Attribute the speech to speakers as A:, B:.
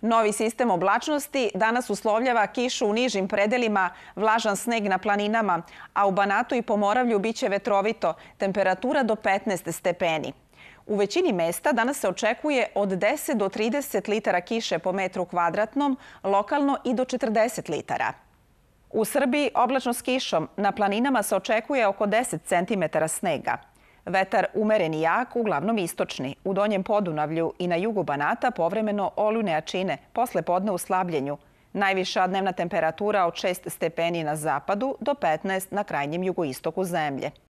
A: Novi sistem oblačnosti danas uslovljava kišu u nižim predelima, vlažan sneg na planinama, a u Banatu i Pomoravlju biće vetrovito, temperatura do 15 stepeni. U većini mesta danas se očekuje od 10 do 30 litara kiše po metru kvadratnom, lokalno i do 40 litara. U Srbiji oblačno s kišom, na planinama se očekuje oko 10 centimetara snega. Vetar umeren i jak, uglavnom istočni. U Donjem Podunavlju i na jugu Banata povremeno olujne jačine, posle podne u slabljenju. Najviša dnevna temperatura od 6 stepeni na zapadu do 15 na krajnjem jugoistoku zemlje.